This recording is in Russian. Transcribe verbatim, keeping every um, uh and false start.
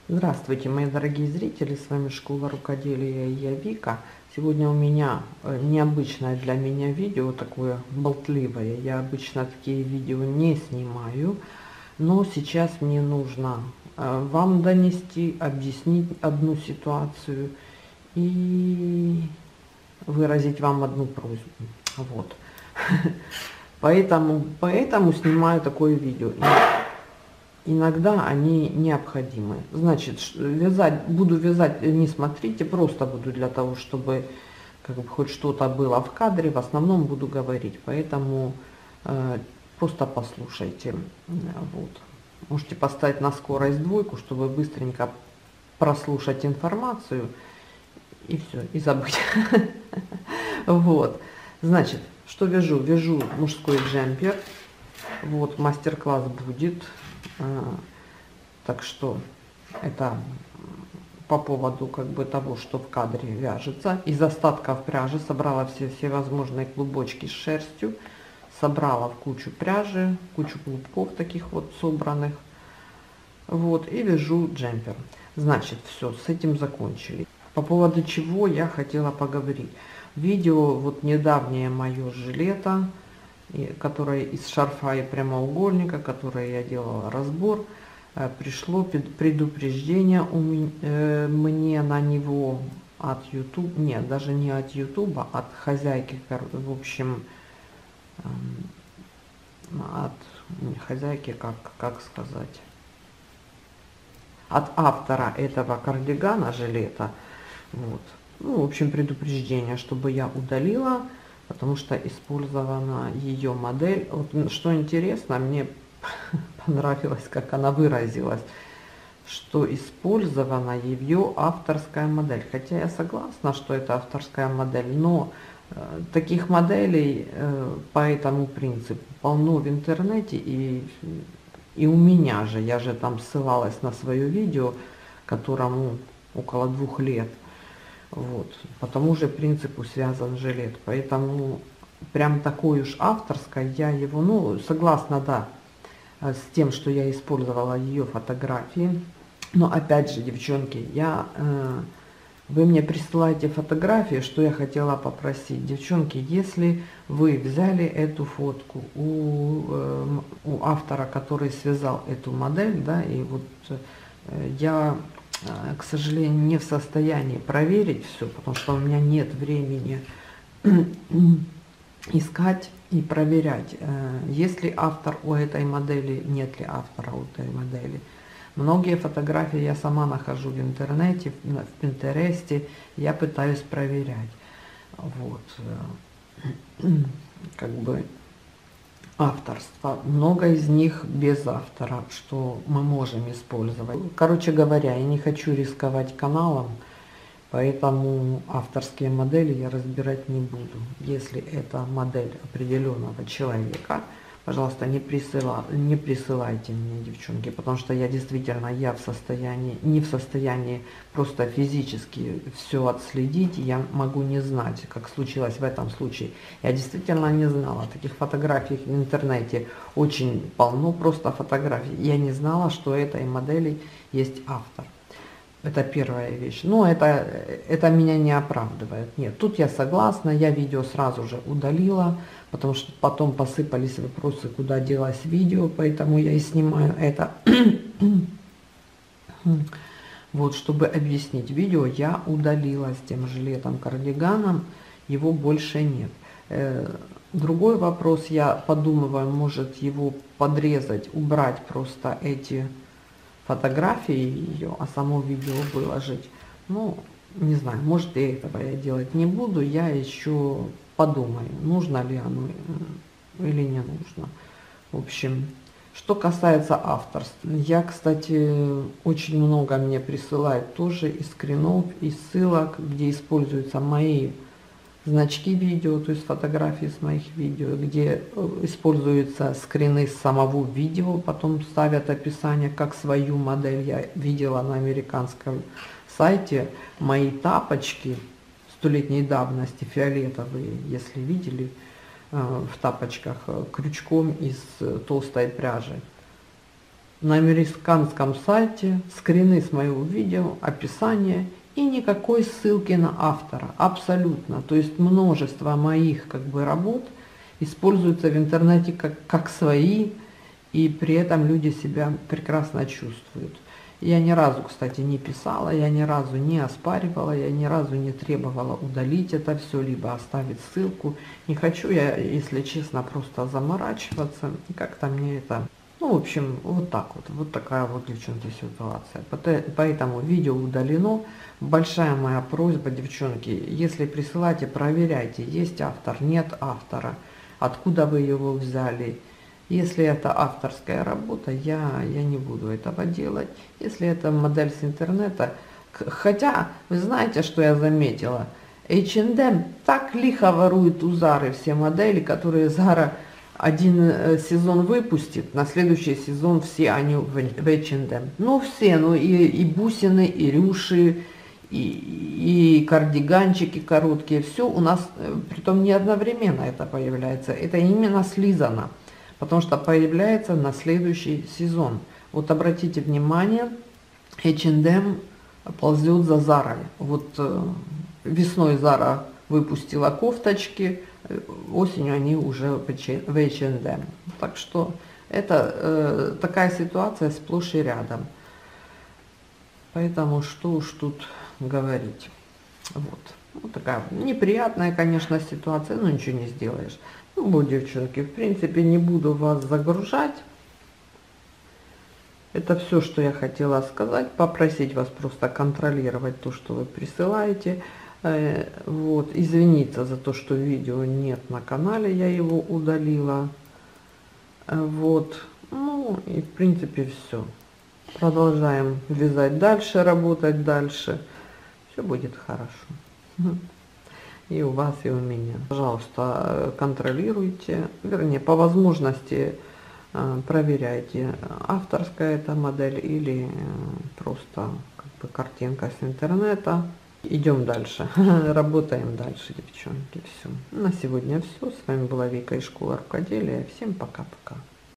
Здравствуйте, мои дорогие зрители, с вами Школа Рукоделия и я Вика. Сегодня у меня э, необычное для меня видео, такое болтливое. Я обычно такие видео не снимаю, но сейчас мне нужно э, вам донести, объяснить одну ситуацию и выразить вам одну просьбу. Вот. Поэтому, поэтому снимаю такое видео. Иногда они необходимы. Значит, вязать, буду вязать, не смотрите, просто буду для того, чтобы как бы хоть что-то было в кадре, в основном буду говорить, поэтому э, просто послушайте. Вот. Можете поставить на скорость двойку, чтобы быстренько прослушать информацию и все, и забыть. Вот. Значит, что вяжу? Вяжу мужской джемпер. Вот, мастер-класс будет. Так что это по поводу как бы того, что в кадре вяжется. Из остатков пряжи собрала все всевозможные клубочки с шерстью, собрала в кучу пряжи, кучу клубков таких вот собранных. Вот, и вяжу джемпер. Значит, все, с этим закончили. По поводу чего я хотела поговорить. Видео вот недавнее мое жилета, которое из шарфа и прямоугольника, которое я делала разбор, пришло предупреждение у меня, э, мне на него от YouTube, нет, даже не от YouTube, от хозяйки, в общем, э, от хозяйки, как, как сказать, от автора этого кардигана, жилета, вот, ну, в общем, предупреждение, чтобы я удалила, потому что использована ее модель. Вот, что интересно, мне понравилось, как она выразилась, что использована ее авторская модель. Хотя я согласна, что это авторская модель, но э, таких моделей э, по этому принципу полно в интернете, и, и у меня же, я же там ссылалась на свое видео, которому около двух лет. Вот. По тому же принципу связан жилет. Поэтому прям такой уж авторской я его, ну, согласна, да, с тем, что я использовала ее фотографии. Но опять же, девчонки, я, э, вы мне присылаете фотографии, что я хотела попросить. Девчонки, если вы взяли эту фотку у, э, у автора, который связал эту модель, да, и вот э, я, э, к сожалению, не в состоянии проверить все, потому что у меня нет времени искать и проверять, есть ли автор у этой модели, нет ли автора у этой модели. Многие фотографии я сама нахожу в интернете, в Пинтересте, я пытаюсь проверять. Вот. Как бы авторство. Много из них без автора, что мы можем использовать. Короче говоря, я не хочу рисковать каналом, поэтому авторские модели я разбирать не буду. Если это модель определенного человека, пожалуйста, не, присыла, не присылайте мне, девчонки, потому что я действительно, я в состоянии, не в состоянии просто физически все отследить, я могу не знать, как случилось в этом случае. Я действительно не знала, таких фотографий в интернете очень полно, просто фотографий. Я не знала, что этой модели есть автор. Это первая вещь. Но это, это меня не оправдывает. Нет, тут я согласна, я видео сразу же удалила, потому что потом посыпались вопросы, куда делось видео, поэтому я и снимаю это. Вот, чтобы объяснить, видео я удалила с тем жилетом кардиганом, его больше нет. Другой вопрос, я подумываю, может его подрезать, убрать просто эти фотографии ее, а само видео выложить. Ну, не знаю, может, и этого я делать не буду. Я еще подумаю, нужно ли оно или не нужно. В общем, что касается авторства. Я, кстати, очень много мне присылают тоже и скринов, и ссылок, где используются мои значки видео, то есть фотографии с моих видео, где используются скрины с самого видео, потом ставят описание как свою модель. Я видела на американском сайте мои тапочки столетней давности, фиолетовые, если видели, в тапочках крючком из толстой пряжи. на американском сайте, скрины с моего видео, описание и никакой ссылки на автора. Абсолютно. То есть множество моих как бы работ используются в интернете как, как свои, и при этом люди себя прекрасно чувствуют. Я ни разу, кстати, не писала, я ни разу не оспаривала, я ни разу не требовала удалить это все, либо оставить ссылку. Не хочу я, если честно, просто заморачиваться. И как-то мне это... Ну, в общем, вот так вот. Вот такая вот, девчонки, ситуация. Поэтому видео удалено. Большая моя просьба, девчонки, если присылаете, проверяйте, есть автор, нет автора, откуда вы его взяли. Если это авторская работа, я, я не буду этого делать. Если это модель с интернета, хотя, вы знаете, что я заметила? эйч энд эм так лихо ворует у Зары все модели, которые Зара один сезон выпустит, на следующий сезон все они в эйч энд эм. Ну все, ну и, и бусины, и рюши, и, и кардиганчики короткие, все у нас, притом не одновременно это появляется, это именно слизано. Потому что появляется на следующий сезон. Вот обратите внимание, эйч энд эм ползет за Зарой. Вот э, весной Зара выпустила кофточки, осенью они уже в эйч энд эм. Так что это э, такая ситуация сплошь и рядом. Поэтому что уж тут говорить. Вот. Вот такая неприятная, конечно, ситуация, но ничего не сделаешь. Ну, вот, девчонки, в принципе, не буду вас загружать. Это все, что я хотела сказать. Попросить вас просто контролировать то, что вы присылаете. Вот, извиниться за то, что видео нет на канале, я его удалила. Вот, ну и в принципе все. Продолжаем вязать дальше, работать дальше. Все будет хорошо. И у вас, и у меня. Пожалуйста, контролируйте, вернее, по возможности проверяйте, авторская эта модель или просто как бы картинка с интернета. Идем дальше, работаем дальше, девчонки. Все. На сегодня все. С вами была Вика из школы рукоделия. Всем пока-пока.